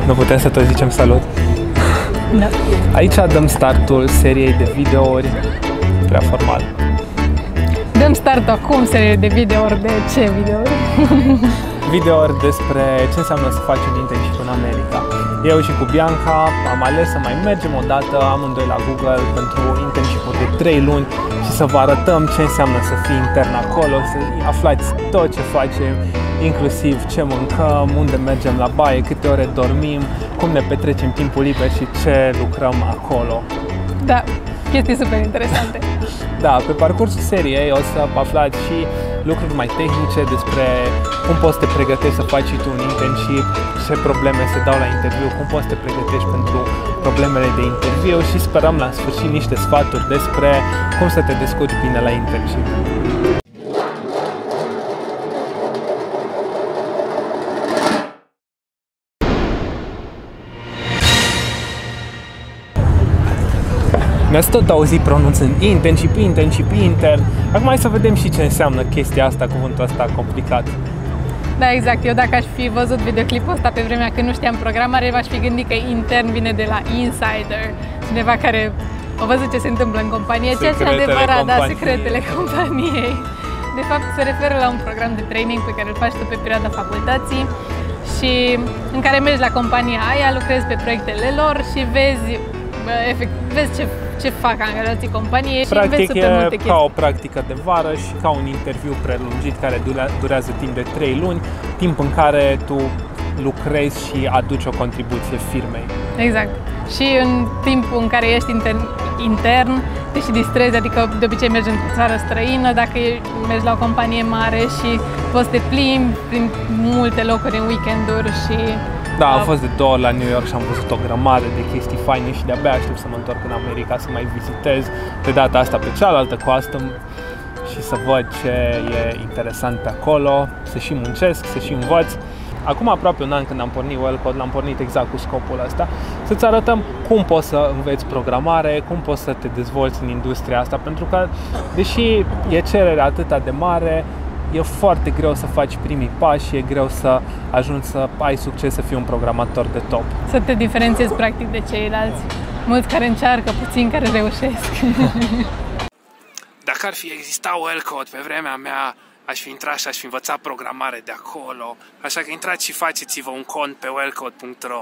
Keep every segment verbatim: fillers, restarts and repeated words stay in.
Nu putem să tot zicem salut? Da. Aici dăm startul seriei de videouri, prea formal. Dăm startul acum seriei de videouri, de ce videouri? Videouri despre ce înseamnă să faci un internship în America. Eu și cu Bianca am ales să mai mergem o dată amândoi la Google pentru internship-uri de trei luni și să vă arătăm ce înseamnă să fii intern acolo, să aflați tot ce facem, inclusiv ce mâncăm, unde mergem la baie, câte ore dormim, cum ne petrecem timpul liber și ce lucrăm acolo. Da, chestii super interesante. Da, pe parcursul seriei o să aflați și lucruri mai tehnice despre cum poți să te pregătești să faci și tu un internship, ce probleme se dau la interviu, cum poți să te pregătești pentru problemele de interviu și sperăm la sfârșit niște sfaturi despre cum să te descurci bine la internship. Ne-ați tot auzit pronunțând internship, internship, intern. Acum hai să vedem și ce înseamnă chestia asta, cuvântul ăsta complicat. Da, exact. Eu dacă aș fi văzut videoclipul ăsta pe vremea când nu știam programare, m-aș fi gândit că intern vine de la insider. Cineva care a văzut ce se întâmplă în companie, ceea ce e adevărat, da, secretele companiei. De fapt, se referă la un program de training pe care îl faci tu pe perioada facultății și în care mergi la compania aia, lucrezi pe proiectele lor și vezi, efect, vezi ce ce fac angajații companiei și practic, înveți super multe chestii. Ca o practică de vară și ca un interviu prelungit care durează timp de trei luni, timp în care tu lucrezi și aduci o contribuție firmei. Exact. Și în timpul în care ești intern, intern te și distrezi, adică de obicei mergi în țară străină, dacă mergi la o companie mare și poți să te plimbi prin multe locuri în weekenduri și... Da, am fost de două ori la New York și am văzut o grămadă de chestii faine și de-abia aștept să mă întorc în America să mai vizitez de data asta pe cealaltă coastă și să văd ce e interesant pe acolo, să și muncesc, să și învăț. Acum aproape un an când am pornit Wellcode, l-am pornit exact cu scopul ăsta, să-ți arătăm cum poți să înveți programare, cum poți să te dezvolți în industria asta, pentru că, deși e cererea atât de mare, e foarte greu să faci primii pași și e greu să ajungi să ai succes să fii un programator de top. Să te diferențiezi practic de ceilalți. Mulți care încearcă, puțini care reușesc. Dacă ar fi exista Wellcode pe vremea mea, aș fi intrat și aș fi învățat programare de acolo. Așa că intrați și faceți-vă un cont pe wellcode punct ro.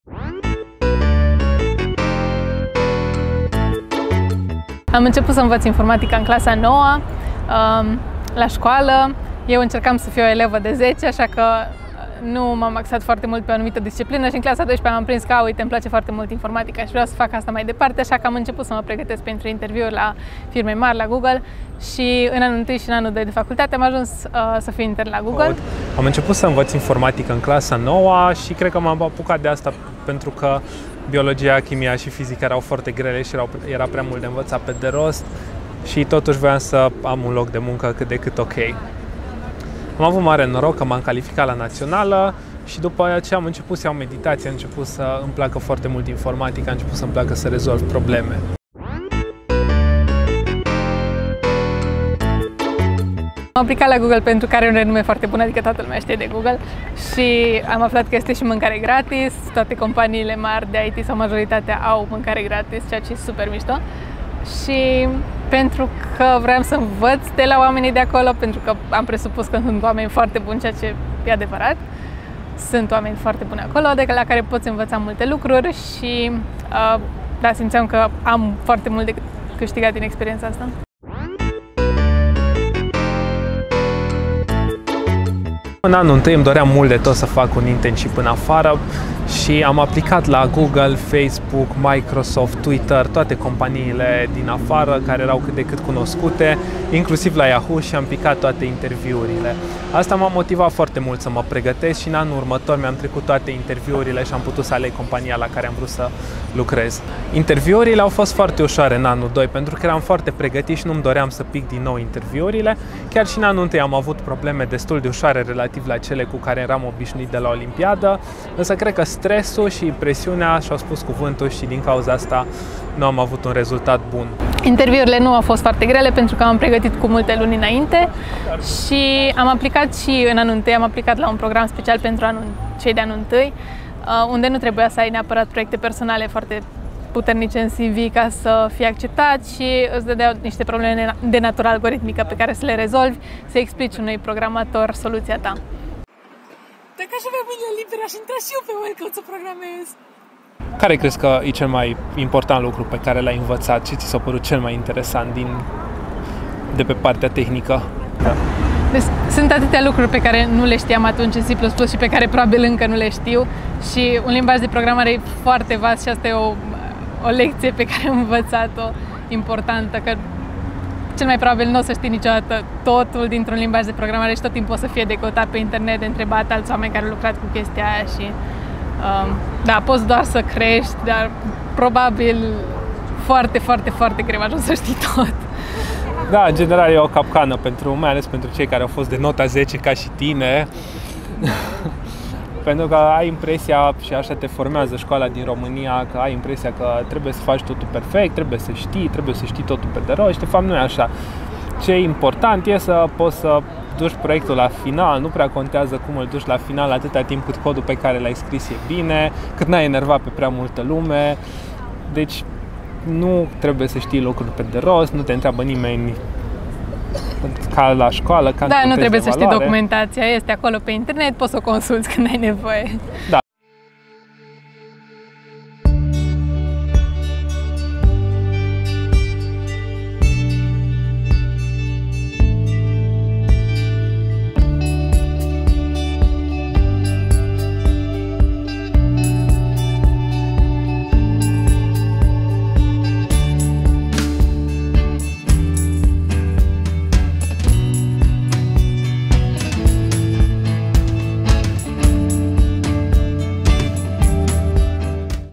Am început să învăț informatica în clasa nouă. Um, La școală, eu încercam să fiu o elevă de zece, așa că nu m-am axat foarte mult pe o anumită disciplină și în clasa a douăsprezecea am prins că, uite, îmi place foarte mult informatica și vreau să fac asta mai departe, așa că am început să mă pregătesc pentru interviuri la firme mari, la Google și în anul întâi și în anul doi de facultate am ajuns uh, să fiu intern la Google. Am început să învăț informatică în clasa nouă și cred că m-am apucat de asta pentru că biologia, chimia și fizica erau foarte grele și erau, era prea mult de învățat pe de rost. Și totuși voiam să am un loc de muncă cât de cât ok. Am avut mare noroc că m-am calificat la națională și după aceea am început să iau meditație, am început să îmi placă foarte mult informatica, am început să îmi placă să rezolv probleme. Am aplicat la Google pentru că are un renume foarte bun, adică toată lumea știe de Google și am aflat că este și mâncare gratis, toate companiile mari de I T sau majoritatea au mâncare gratis, ceea ce e super mișto. Și pentru că vreau să învăț de la oamenii de acolo, pentru că am presupus că sunt oameni foarte buni, ceea ce e adevărat. Sunt oameni foarte buni acolo, de la care poți învăța multe lucruri și uh, da, simțeam că am foarte mult de câștigat din experiența asta. În anul întâi îmi doream mult de tot să fac un internship în afară și am aplicat la Google, Facebook, Microsoft, Twitter, toate companiile din afară care erau cât de cât cunoscute, inclusiv la Yahoo și am picat toate interviurile. Asta m-a motivat foarte mult să mă pregătesc și în anul următor mi-am trecut toate interviurile și am putut să aleg compania la care am vrut să lucrez. Interviurile au fost foarte ușoare în anul doi pentru că eram foarte pregătit și nu-mi doream să pic din nou interviurile. Chiar și în anul întâi am avut probleme destul de ușoare relativ la cele cu care eram obișnuit de la Olimpiadă, însă cred că stresul și presiunea și-au spus cuvântul și din cauza asta nu am avut un rezultat bun. Interviurile nu au fost foarte grele pentru că am pregătit cu multe luni înainte și am aplicat și în anul întâi, am aplicat la un program special pentru anul, cei de anul întâi, unde nu trebuia să ai neapărat proiecte personale foarte puternice în C V ca să fii acceptat și îți dădeau niște probleme de natură algoritmică pe care să le rezolvi, să explici unui programator soluția ta. Dacă aș avea mâinile libere, aș intra și eu pe Wellcome să programez. Care crezi că e cel mai important lucru pe care l-ai învățat? Ce ți s-a părut cel mai interesant din, de pe partea tehnică? Da. Deci, sunt atâtea lucruri pe care nu le știam atunci în C plus plus și pe care probabil încă nu le știu și un limbaj de programare e foarte vast și asta e o, o lecție pe care am învățat-o importantă, că cel mai probabil nu o să știi niciodată totul dintr-un limbaj de programare și tot timpul o să fie de căutat pe internet, de întrebat alți oameni care au lucrat cu chestia aia și um, da, poți doar să crești, dar probabil foarte, foarte, foarte greu ajungi să știi tot. Da, în general e o capcană, pentru, mai ales pentru cei care au fost de nota zece ca și tine. Pentru că ai impresia, și așa te formează școala din România, că ai impresia că trebuie să faci totul perfect, trebuie să știi, trebuie să știi totul pe de rost și de fapt nu e așa. Ce e important e să poți să duci proiectul la final, nu prea contează cum îl duci la final atâta timp cât codul pe care l-ai scris e bine, cât n-ai enervat pe prea multă lume. Deci nu trebuie să știi lucruri pe de rost, nu te întreabă nimeni ca la școală, ca da, nu trebuie să știi valoare. documentația, este acolo pe internet, poți să o consulți când ai nevoie. Da.